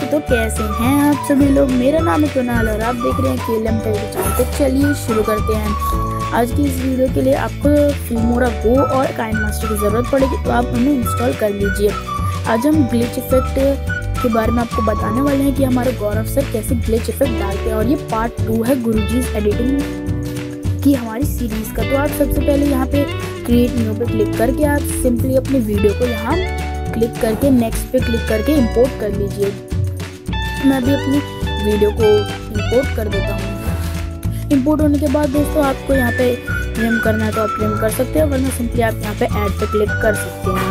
तो कैसे हैं आप सभी लोग। मेरा नाम है कुणाल और आप देख रहे हैं KLM टेक चैनल। तो चलिए शुरू करते हैं। आज की इस वीडियो के लिए आपको फिल्मोरा गो और काइनमास्टर की ज़रूरत पड़ेगी, तो आप उन्हें इंस्टॉल कर लीजिए। आज हम ग्लिच इफेक्ट के बारे में आपको बताने वाले हैं कि हमारे गौरव सर कैसे ग्लिच इफेक्ट डालते हैं, और ये पार्ट 2 है गुरुजी's एडिटिंग की हमारी सीरीज़ का। तो आप सबसे पहले यहाँ पे क्रिएट न्यू पे क्लिक करके आप सिंपली अपनी वीडियो को यहाँ क्लिक करके नेक्स्ट पे क्लिक करके इंपोर्ट कर लीजिए। मैं भी अपनी वीडियो को इंपोर्ट कर देता हूँ। इंपोर्ट होने के बाद दोस्तों आपको यहाँ पे ट्रिम करना है तो आप ट्रिम कर सकते हैं, वरना सिंपली आप यहाँ पे ऐड पे क्लिक कर सकते हैं।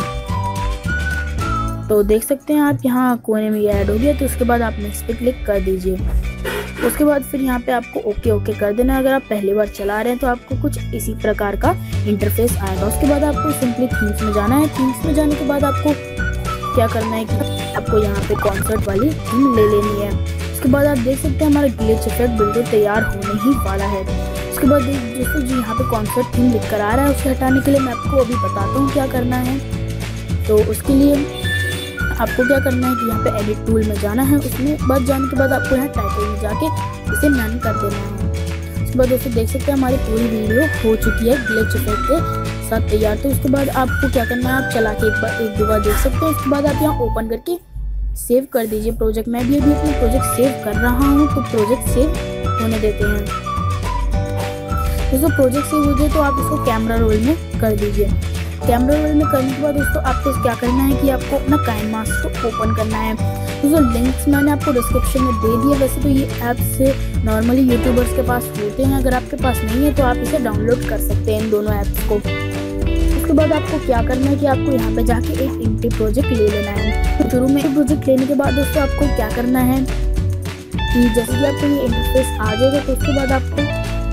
तो देख सकते हैं आप यहाँ कोने में ये ऐड हो गया। तो उसके बाद आप नेक्स्ट पे क्लिक कर दीजिए। उसके बाद फिर यहाँ पे आपको ओके कर देना है। अगर आप पहली बार चला रहे हैं तो आपको कुछ इसी प्रकार का इंटरफेस आएगा। उसके बाद आपको सिंपली थीम्स में जाना है। थीम्स में जाने के बाद आपको क्या करना है कि आपको यहाँ पे कॉन्सर्ट वाली थीम ले लेनी है। उसके बाद आप देख सकते हैं हमारा ग्लिच इफेक्ट बिल्कुल तैयार होने ही वाला है। उसके बाद दोस्तों जी यहाँ पे कॉन्सर्ट थीम लिख कर आ रहा है, उसे हटाने के लिए मैं आपको अभी बताता हूँ क्या करना है। तो उसके लिए आपको क्या करना है कि यहाँ पे एडिट टूल में जाना है। उसमें बाद जाने के बाद आपको यहाँ टाइटल में जाके इसे मैन कर देना है। उसके बाद दोस्तों देख सकते हैं हमारी पूरी वीडियो हो चुकी है ग्लिच इफेक्ट के साथ तैयार। तो उसके बाद आपको क्या करना है, आप चला के एक दो बार देख सकते हैं। उसके बाद आप यहाँ ओपन करके सेव कर दीजिए प्रोजेक्ट। मैं भी अभी अपना प्रोजेक्ट सेव कर रहा हूँ, तो प्रोजेक्ट सेव होने देते हैं। दोस्तों प्रोजेक्ट सेव हो जाए तो आप इसको कैमरा रोल में कर दीजिए। कैमरा रोल में करने के बाद दोस्तों आपको क्या करना है कि आपको अपना काइनमास्टर ओपन करना है। दोस्तों लिंक्स मैंने आपको डिस्क्रिप्शन में दे दिए। वैसे तो ये ऐप्स नॉर्मली यूट्यूबर्स के पास होते हैं, अगर आपके पास नहीं है तो आप इसे डाउनलोड कर सकते हैं इन दोनों ऐप्स को। उसके बाद आपको क्या करना है कि आपको यहाँ पे जाके एक एम्प्टी प्रोजेक्ट ले लेना है। तो शुरू में एक प्रोजेक्ट लेने के बाद दोस्तों आपको क्या करना है कि जैसे कि आपको ये इंटरफेस आ जाएगा, तो उसके बाद आपको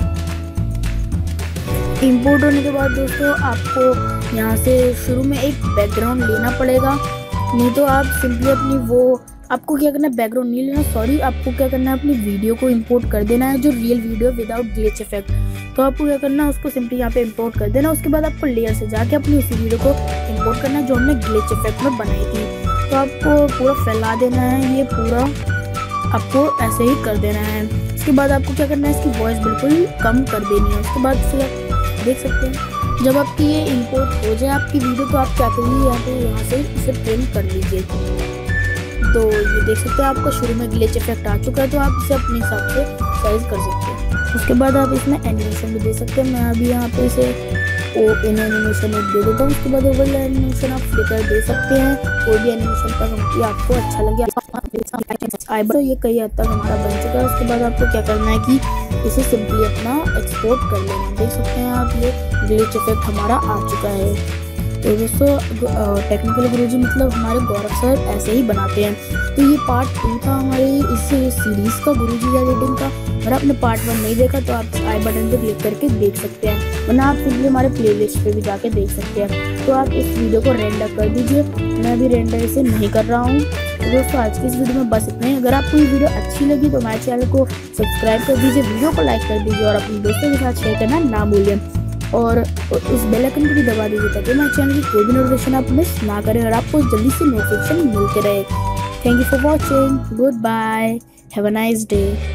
इंपोर्ट होने के बाद दोस्तों आपको यहाँ से शुरू में एक बैकग्राउंड लेना पड़ेगा। नहीं तो आप सिंपली अपनी आपको क्या करना है, बैकग्राउंड नहीं लेना, सॉरी, आपको क्या करना है अपनी वीडियो को इंपोर्ट कर देना है, जो real video without glitch effect. तो आपको क्या करना है, उसको सिंपली यहाँ पे इंपोर्ट कर देना। उसके बाद आपको लेयर से जाके अपनी उसी वीडियो को इंपोर्ट करना है जो हमने ग्लिच इफेक्ट में बनाई थी। तो आपको पूरा फैला देना है, ये पूरा आपको ऐसे ही कर देना है। उसके बाद आपको क्या करना है, इसकी वॉइस बिल्कुल कम कर देनी है। उसके बाद फिर आप देख सकते हैं जब आपकी ये इंपोर्ट हो जाए आपकी वीडियो, तो आप क्या करिए यहाँ से इसे प्रिंट कर लीजिए। तो ये देख सकते हैं आपका शुरू में ग्लिच इफेक्ट आ चुका है, तो आप इसे अपने हिसाब से साइज कर सकते हैं। उसके बाद आप इसमें एनिमेशन भी दे सकते हैं। मैं अभी यहाँ पे इसे इन एनिमेशन एक दे देता हूँ। उसके बाद ओवरले एनिमेशन आप फ्लिकर दे सकते हैं, कोई भी एनिमेशन का आपको अच्छा लगे। तो ये कई हद तक हमारा बन चुका है। उसके बाद आपको क्या करना है कि इसे सिंपली अपना एक्सपोर्ट कर लेना। देख सकते हैं आप ये ग्लिच इफेक्ट हमारा आ चुका है। तो दोस्तों टेक्निकल गुरुजी मतलब हमारे गौरव सर ऐसे ही बनाते हैं। तो ये पार्ट 2 था हमारी इस सीरीज़ का गुरुजी एडिटिंग का। अगर आपने पार्ट 1 नहीं देखा तो आप आई बटन पे क्लिक करके देख सकते हैं, वरना आप सिंपली हमारे प्लेलिस्ट पे भी जाके देख सकते हैं। तो आप इस वीडियो को रेंडर कर दीजिए। मैं अभी रेंडर इसे नहीं कर रहा हूँ। तो दोस्तों आज की इस वीडियो में बस इतना ही। अगर आपको ये वीडियो अच्छी लगी तो हमारे चैनल को सब्सक्राइब कर दीजिए, वीडियो को लाइक कर दीजिए और अपने दोस्तों के साथ शेयर करना ना भूलिए। और इस बेल आइकन को भी दबा दीजिए ताकि हमारे चैनल की कोई भी नोटिफिकेशन आप मिस ना करें और आपको जल्दी से नोटिफिकेशन मिलते रहे। Thank you for watching, goodbye, have a nice day.